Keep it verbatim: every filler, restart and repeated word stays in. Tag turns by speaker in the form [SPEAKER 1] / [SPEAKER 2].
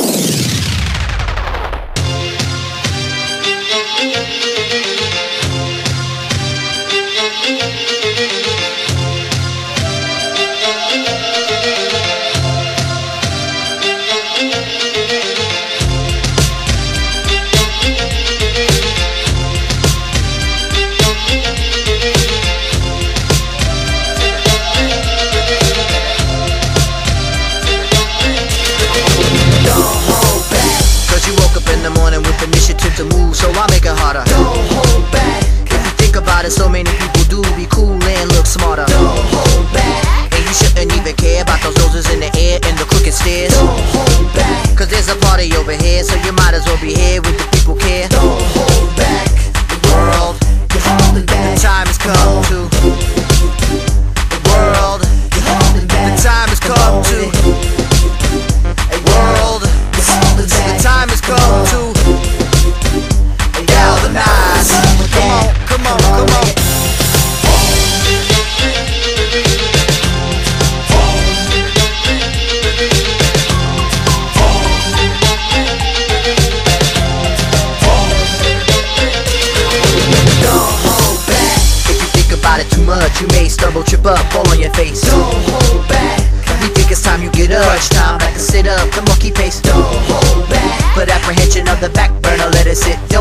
[SPEAKER 1] To move, so I make it harder.
[SPEAKER 2] Don't hold back.
[SPEAKER 1] If you think about it, so many people do be cool and look smarter.
[SPEAKER 2] Don't hold back.
[SPEAKER 1] And you shouldn't even care about those noses in the air and the crooked stairs.
[SPEAKER 2] Don't hold back.
[SPEAKER 1] Cause there's a party over here, so you might as well be here with the people care.
[SPEAKER 2] Don't hold back.
[SPEAKER 1] The world,
[SPEAKER 2] you're holding back.
[SPEAKER 1] The time has come to. The world,
[SPEAKER 2] you're holding back.
[SPEAKER 1] The time has come to. A world,
[SPEAKER 2] you're holding back.
[SPEAKER 1] The time has come to. Galvanize. Come on, come on, come on.
[SPEAKER 2] Don't hold back.
[SPEAKER 1] If you think about it too much, you may stumble, trip up, fall on your face.
[SPEAKER 2] Don't hold back.
[SPEAKER 1] We think it's time you get up. Crunch time, like to sit up, the monkey pace.
[SPEAKER 2] Don't hold back.
[SPEAKER 1] Put apprehension on the back burner, let it sit.